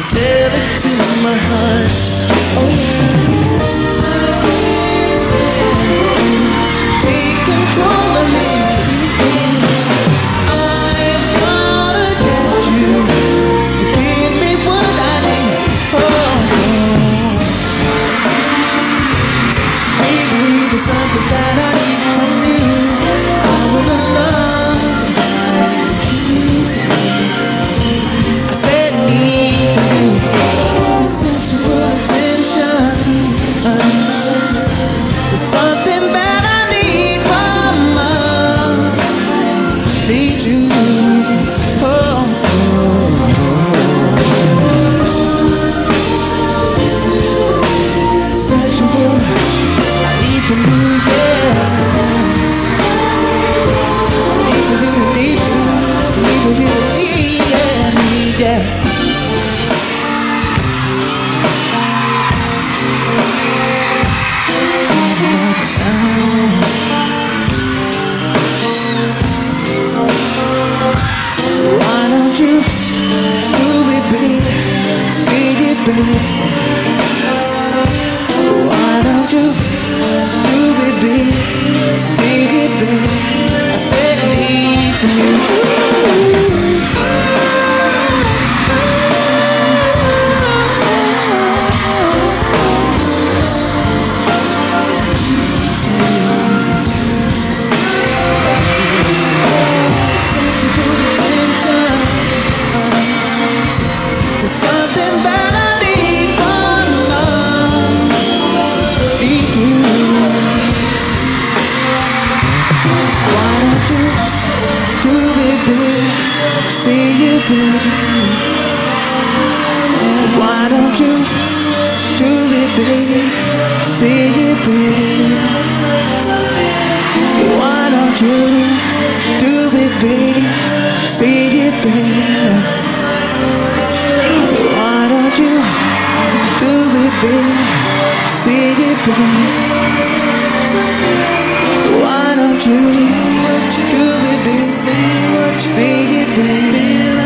tell it to my heart. Oh yeah. Take control of me. I'm gonna get you to give me what I need. Oh, maybe there's something that I need from you. I wanna love you. I said need from you. Sexual attention. There's something that I need from love. Need you. Oh, sexual. I need from you, yes. Need from you, need you, need from you, yeah, need that. Why don't you do it, baby? See it, baby. Why don't you do it, baby? See it, baby. I said I need from you. There's something that I need from love. Need you. Why don't you do it, baby? See you, baby. Why don't you do it, baby? See you, baby. Why don't you do it, baby? See you, baby. Why don't you do it, baby? See it, baby. Why don't you do it, baby? See it, baby.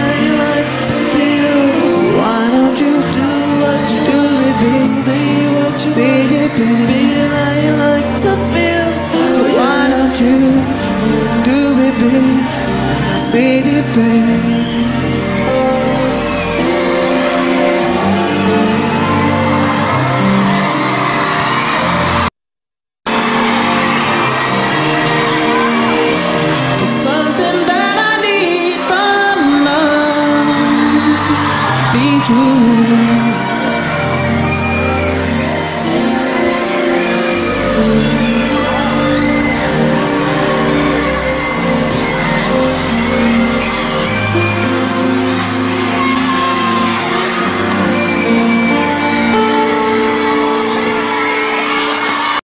Why don't you do it, baby? See it, baby. Why don't you do it, baby? See it, baby. There's something that I need from love. Need you.